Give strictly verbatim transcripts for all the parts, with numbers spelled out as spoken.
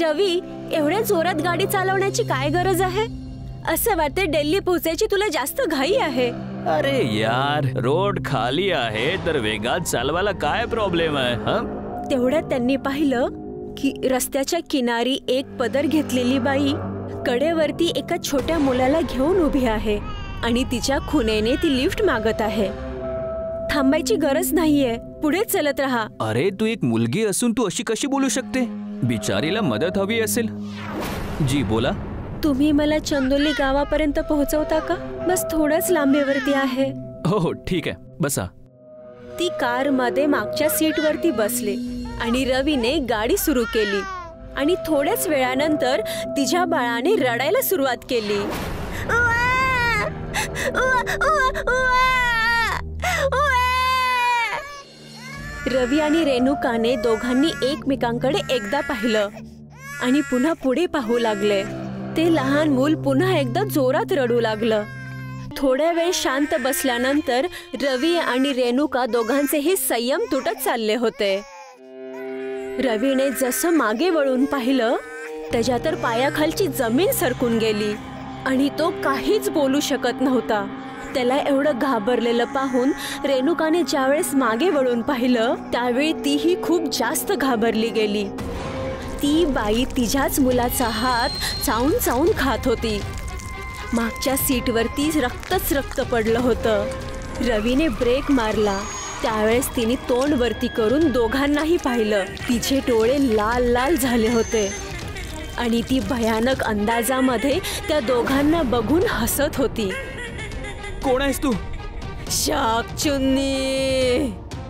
रवी, एवढ्या जोरात गाडी चालवण्याची काय गरज आहे? असं वाटतं दिल्ली पोहोचायची तुला जास्त घाई आहे. अरे यार, रोड खाली आहे तर वेगात चालवायला काय प्रॉब्लेम आहे? हं? तेवढ्यात त्यांनी पाहिलं की रस्त्याच्या किनारी एक पदर घेतलेली बाई कडेवरती एका छोट्या मुलाला घेऊन उभी आहे आणि तिच्या खुनेने ती लिफ्ट मागत आहे. थांबायची गरज नाहीये, पुढे चलत राहा. अरे तू एक मुलगी असून तू अशी कशी बोलू शकते? बिचारीला मदत हवी असेल. जी बोला. तुम्ही मला चंदोली गावापर्यंत पोहोचवता का? बस थोडंच लांबीवरती आहे. हो हो ठीक आहे, बसा. ती कार मध्ये मागच्या सीट वरती बसले आणि रवीने गाडी सुरू केली आणि थोड्याच वेळानंतर तिच्या बाळाने रडायला सुरुवात केली. रवी आणि रेणुकाने दोघांनी एकमेकांकडे एकदा पाहिलं आणि पुन्हा पुढे पाहू लागले. ते लहान मूल पुन्हा एकदा जोरात रडू लागलं. थोड्या वेळ शांत बसल्यानंतर रवी आणि रेणुका दोघांचेही संयम तुटत चालले होते. रवीने जसं मागे वळून पाहिलं त्याच्या तर पायाखालची जमीन सरकून गेली आणि तो काहीच बोलू शकत नव्हता. त्याला एवढं घाबरलेलं पाहून रेणुकाने ज्यावेळेस मागे वळून पाहिलं त्यावेळी तीही खूप जास्त घाबरली गेली. ती बाई तिच्याच मुलाचा हात चावून चावून खात होती. मागच्या सीटवरती रक्तच रक्त पडलं होतं. रवीने ब्रेक मारला. त्यावेळेस तिने तोंड वरती करून दोघांनाही पाहिलं. तिचे डोळे लाल लाल झाले होते आणि ती भयानक अंदाजामध्ये त्या दोघांना बघून हसत होती. कोण आहेस तू? शाकचुन्नी.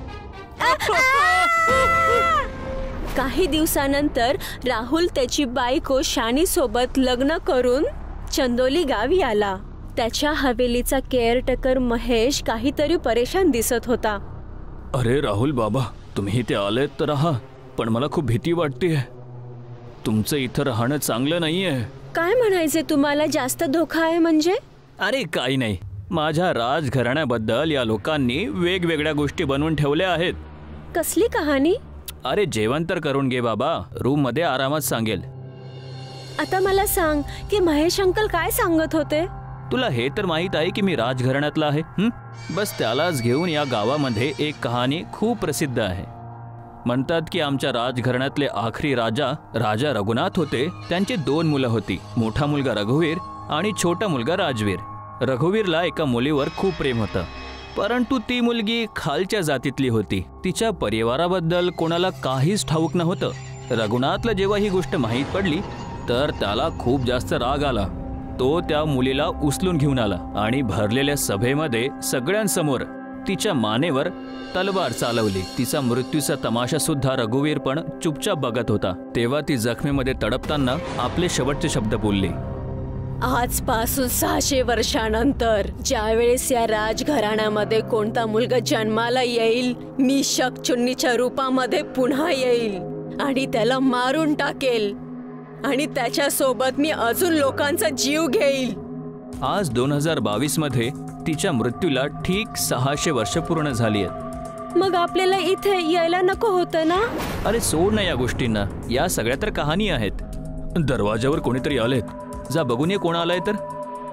काही दिवसानंतर राहुल त्याची बायको शानी सोबत लग्न करून चंदोली गावी आला. त्याच्या हवेलीचा केअरटेकर महेश काहीतरी परेशान दिसत होता. अरे राहुल बाबा, तुम्ही इथे आलेत तर राहा, पण मला खूप भीती वाटतेय. तुमचं इथं राहणं चांगलं नाहीये. काय म्हणायचे तुम्हाला? जास्त धोका आहे म्हणजे? अरे काही नाही, माझ्या राजघराण्याबद्दल या लोकांनी वेगवेगळ्या गोष्टी बनवून ठेवल्या आहेत. कसली कहाणी? अरे जेवण तर करून घे बाबा, रूम मध्ये आरामात सांगेल. आता मला सांग की महेश अंकल काय सांगत होते? तुला हे तर माहित आहे की मी राजघराण्यातला आहे. हं? बस त्यालाच घेऊन या गावामध्ये एक कहाणी खूप प्रसिद्ध आहे. म्हणतात की आमच्या राजघराण्यातले आखरी राजा राजा रघुनाथ होते. त्यांची दोन मुलं होती, मोठा मुलगा रघुवीर आणि छोटा मुलगा राजवीर. रघुवीरला एका मुलीवर खूप प्रेम होतं, परंतु ती मुलगी खालच्या जातीतली होती. तिच्या परिवाराबद्दल कोणाला काहीच ठाऊक नव्हतं. रघुनाथला जेव्हा ही गोष्ट माहीत पडली तर त्याला खूप जास्त राग आला. तो त्या मुलीला उचलून घेऊन आला आणि भरलेल्या सभेमध्ये सगळ्यांसमोर तिच्या मानेवर तलवार चालवली. तिचा मृत्यूचा तमाशा सुद्धा रघुवीर पण चुपचाप बघत होता. तेव्हा ती जखमेमध्ये तडपताना आपले शेवटचे शब्द बोलली. आजपासून सहाशे वर्षानंतर ज्यावेळेस या राजघराण्यामध्ये कोणता मुलगा जन्माला येईल, मी शाकचुन्नीच्या रूपामध्ये पुन्हा येईल आणि त्याला मारून टाकेल आणि त्याच्या सोबत मी अजून लोकांचा जीव घेईल. आज दोन हजार बावीस मध्ये तिच्या मृत्यूला ठीक सहाशे वर्ष पूर्ण झाली आहेत. मग आपल्याला इथे यायला नको होतं ना? अरे सोड ना या गोष्टींना, या सगळ्या तर कहाणी आहेत. दरवाजावर कोणीतरी आलेत, जा बघून ये कोण आलाय तर.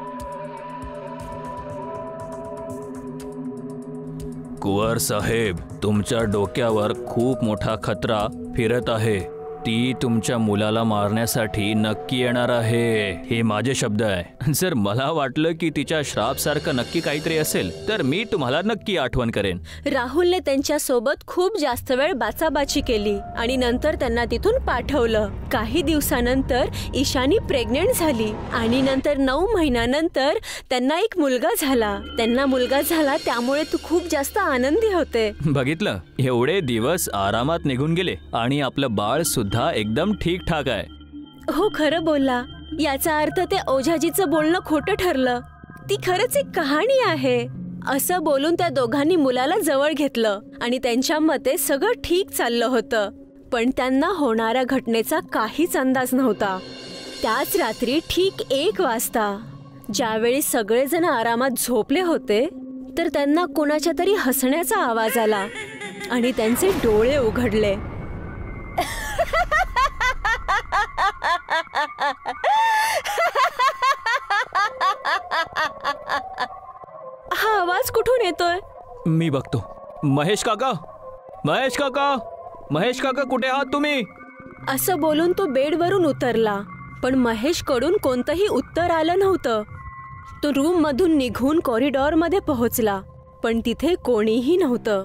कुंवर साहेब, तुमच्या डोक्यावर खूप मोठा खतरा फिरत आहे. ती तुमच्या मुलाला मारण्यासाठी नक्की येणार आहे, हे माझे शब्द आहे. जर मला वाटलं की तिच्या श्राप सारखं नक्की काहीतरी असेल तर मी तुम्हाला नक्की आठवण करेन. राहुलने त्यांच्या सोबत खूप जास्त वेळ बाचाबाची केली आणि नंतर त्यांना तिथून पाठवलं. काही दिवसानंतर ईशानी प्रेग्नेंट झाली आणि नंतर नऊ महिन्यानंतर त्यांना एक मुलगा झाला. त्यांना मुलगा झाला त्यामुळे तू खूप जास्त आनंदी होते. बघितलं, एवढे दिवस आरामात निघून गेले आणि आपलं बाळ सुद्धा एकदम ठीक ठाक आहे. हो, खरं बोलला. याचा अर्थ ते ओझाजीचं बोलणं खोटं ठरलं. ती खरंच एक कहाणी आहे. असं बोलून त्या दोघांनी मुलाला जवळ घेतलं आणि त्यांच्या मते सगळं ठीक चाललं होतं. पण त्यांना होणाऱ्या घटनेचा काहीच अंदाज नव्हता. त्याच रात्री ठीक एक वाजता ज्यावेळी सगळेजण आरामात झोपले होते तर त्यांना कोणाच्या तरी हसण्याचा आवाज आला आणि त्यांचे डोळे उघडले. हा आवाज कुठून येतोय? मी बघतो. महेश काका, महेश काका, महेश काका कुठे आहात तुम्ही? असं बोलून तो बेडवरून उतरला, पण महेश कडून कोणतंही उत्तर आलं नव्हतं. तो रूम मधून निघून कॉरिडॉर मध्ये पोहोचला, पण तिथे कोणीही नव्हतं.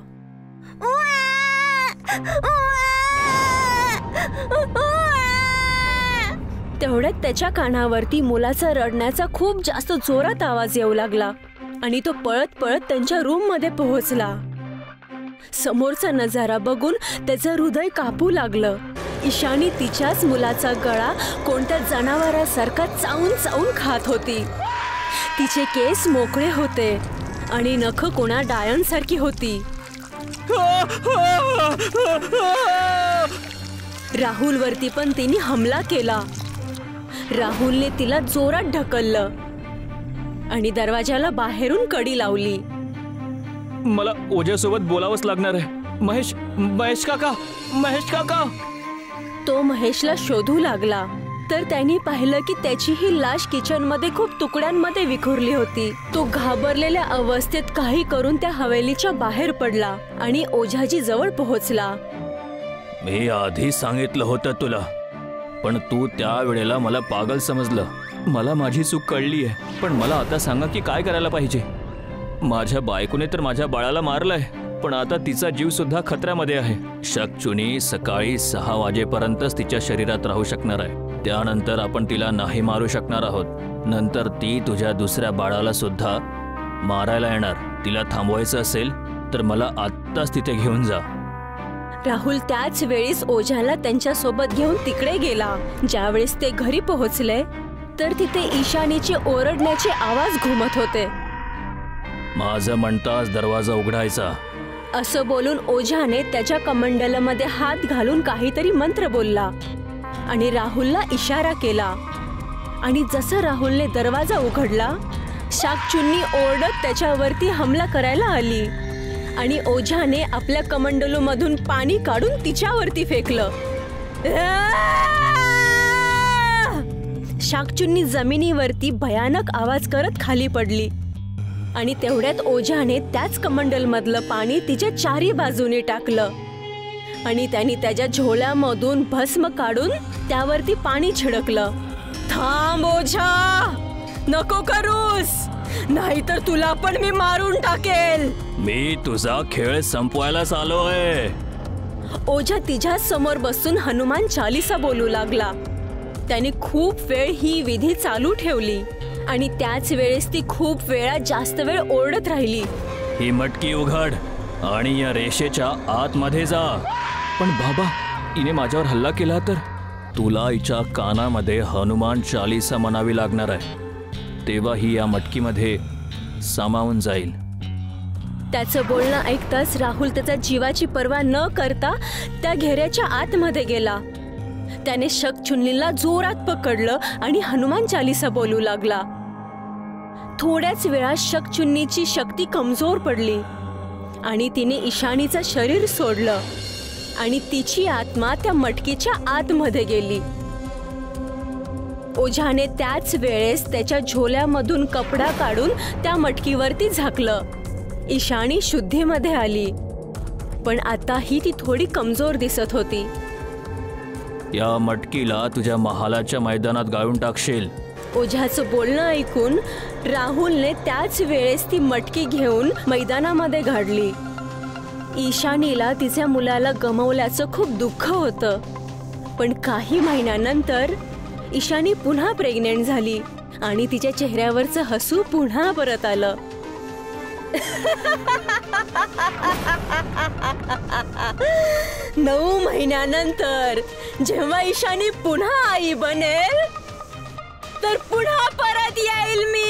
तेवढ्यात त्याच्या कानावरती मुलाचा रडण्याचा खूप जास्त जोरात आवाज येऊ लागला आणि तो पळत पळत त्यांच्या रूम मध्ये पोहोचला. समोरचा नजारा बघून त्याचं हृदय कापू लागलं. ईशानी तिच्याच मुलाचा गळा कोणत्या जनावरासारखा चावून चावून खात होती. तिचे केस मोकळे होते आणि नख कोणा डायनसारखी होती. राहुल वरती पण तिने हमला केला. राहुलने तिला जोरात ढकललं आणि दरवाजाला बाहेरून कडी लावली. मला ओझ्यासोबत बोलावंच लागणार आहे. महेश, महेश काका, महेश काका. तो महेशला शोधू लागला तर त्यांनी पाहिलं की त्याची ही लाश किचन मध्ये खूप तुकड्यांमध्ये विखुरली होती. तो घाबरलेल्या अवस्थेत काही करून त्या हवेलीच्या बाहेर पडला आणि ओझाजी जवळ पोहोचला. मी आधी सांगितलं होतं तुला, पण तू त्या वेळेला मला पागल समजलं. मला माझी चूक कळली आहे, पण मला आता सांगा की काय करायला पाहिजे. माझ्या बायकोने तर माझ्या बाळाला मारलंय, पण आता तिचा जीव सुद्धा खतऱ्यामध्ये आहे. शकचुनी सकाळी सहा वाजेपर्यंतच तिच्या शरीरात राहू शकणार आहे. त्यानंतर आपण तिला नाही मारू शकणार आहोत. नंतर ती तुझ्या दुसऱ्या बाळाला सुद्धा मारायला येणार. तिला थांबवायचं असेल तर मला आत्ताच तिथे घेऊन जा. राहुल त्याच वेळेस ओझाला त्यांच्या सोबत घेऊन तिकडे गेला. ज्यावेळेस ते घरी पोहोचले तर तिथे ईशानीचे ओरडण्याचे आवाज घुमत होते. माझं म्हणताच दरवाजा उघडायचा. असं बोलून ओझाने त्याच्या कमंडलमध्ये हात घालून काहीतरी मंत्र बोलला आणि राहुलला इशारा केला. आणि जसं राहुलने दरवाजा उघडला, शाकचुन्नी ओरडत त्याच्यावरती हमला करायला आली आणि ओझाने आपल्या कमंडलूमधून पाणी काढून तिच्यावरती फेकलं. शाकचुन्नी जमिनीवरती भयानक आवाज करत खाली पडली आणि तेवढ्यात ओझाने त्याच कमंडल मधलं पाणी तिच्या चारी बाजूने टाकलं आणि त्यांनी त्याच्या झोळ्यामधून भस्म काढून त्यावरती पाणी छिडकलं. थांब ओझा, नको करूस, नाहीतर तुला पण मी मारून टाकेल. मी तुझा खेळ संपवायलाच आलोय. ओझा तिच्या समोर बसून हनुमान चालीसा बोलू लागला. त्याने खूप वेळ ही विधी चालू ठेवली आणि त्याच वेळेस ती खूप वेळा जास्त वेळ ओरडत राहिली. ही मटकी उघड आणि या रेषेच्या आतमध्ये जा. पण बाबा, हिने माझ्यावर हल्ला केला तर? तुला हिच्या कानामध्ये हनुमान चालीसा म्हणावी लागणार आहे, तेव्हा ही या मटकीमध्ये सामावून जाईल. त्याचं बोलणं ऐकताच राहुल त्याच्या जीवाची पर्वा न करता त्या घेऱ्याच्या आतमध्ये गेला. त्याने शकचुन्नीला जोरात पकडलं आणि हनुमान चालीसा बोलू लागला. थोड्याच वेळात शकचुन्नीची शक्ती कमजोर पडली आणि तिने ईशानीचं शरीर सोडलं आणि तिची आत्मा त्या मटकीच्या आतमध्ये गेली. ओझाने त्याच वेळेस त्याच्या झोल्यामधून कपडा काढून त्या मटकीवरती झाकलं. ईशानी शुद्धीमध्ये आली, पण आताही ती थोडी कमजोर दिसत होती. या मटकीला तुझ्या महालाच्या मैदानात गाळून टाकशील. ओझाचं बोलणं ऐकून राहुलने त्याच वेळेस ती मटकी घेऊन मैदानामध्ये गाडली. ईशानीला तिच्या मुलाला गमावल्याचं खूप दुःख होतं, पण काही महिन्यानंतर ईशानी पुन्हा प्रेग्नेंट झाली आणि तिच्या चेहऱ्यावरचं हसू पुन्हा परत आलं. नऊ महिन्यानंतर जेव्हा ईशानी पुन्हा आई बनेल तर पुन्हा परत येईल मी.